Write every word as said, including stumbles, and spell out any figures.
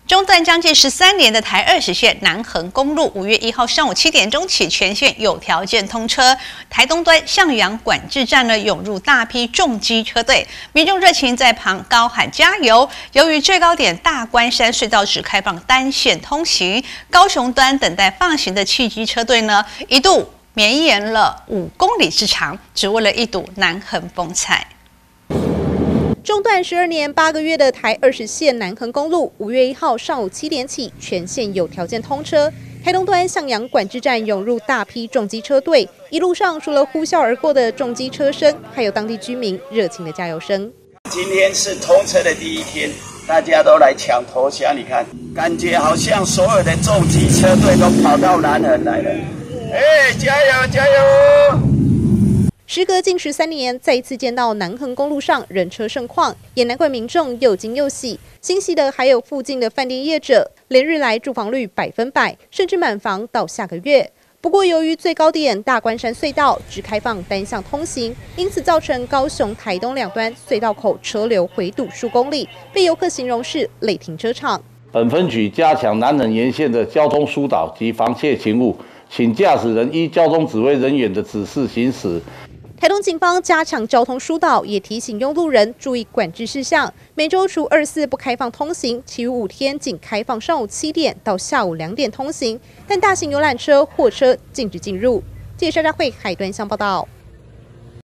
中断将近十三年的台二十线南横公路，五月一号上午七点钟起全线有条件通车。台东端向阳管制站呢涌入大批重机车队，民众热情在旁高喊加油。由于最高点大关山隧道只开放单线通行，高雄端等待放行的汽机车队呢一度绵延了五公里之长，只为了一睹南横风采。 中断十二年八个月的台二十线南横公路，五月一号上午七点起全线有条件通车。台东端向阳管制站涌入大批重机车队，一路上除了呼啸而过的重机车声，还有当地居民热情的加油声。 今天是通车的第一天，大家都来抢头香，你看，感觉好像所有的重机车队都跑到南横来了。哎，加油加油！ 时隔近十三年，再一次见到南横公路上人车盛况，也难怪民众又惊又喜。欣喜的还有附近的饭店业者，连日来住房率百分百，甚至满房到下个月。不过，由于最高点大关山隧道只开放单向通行，因此造成高雄、台东两端隧道口车流回堵数公里，被游客形容是类停车场。 本分局加强南横沿线的交通疏导及防窃勤务，请驾驶人依交通指挥人员的指示行驶。 台东警方加强交通疏导，也提醒拥路人注意管制事项。每周除二四不开放通行，其余五天仅开放上午七点到下午两点通行，但大型游览车、货车禁止进入。记者沙佳慧海端乡报道。